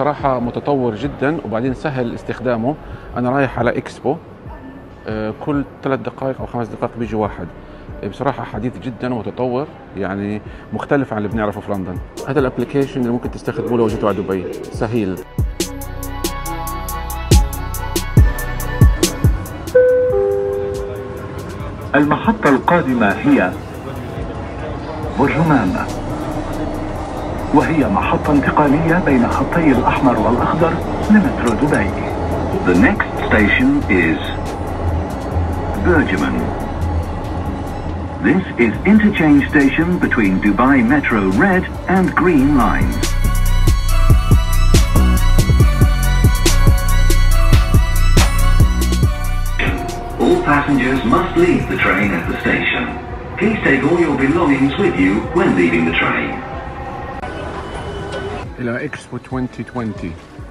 بصراحة متطور جدا، وبعدين سهل استخدامه. أنا رايح على إكسبو، كل 3 دقائق أو 5 دقائق بيجي واحد. بصراحة حديث جدا ومتطور، يعني مختلف عن اللي بنعرفه في لندن. هذا الابلكيشن اللي ممكن تستخدمه لو جيتوا على دبي، سهيل. المحطة القادمة هي برجمان، وهي محطة انتقالية بين خطي الأحمر والأخضر لمترو دبي. The next station is Burjuman. This is interchange station between Dubai Metro Red and Green lines. All passengers must leave the train at the station. Please take all your belongings with you when leaving the train. إلى إكسبو 2020.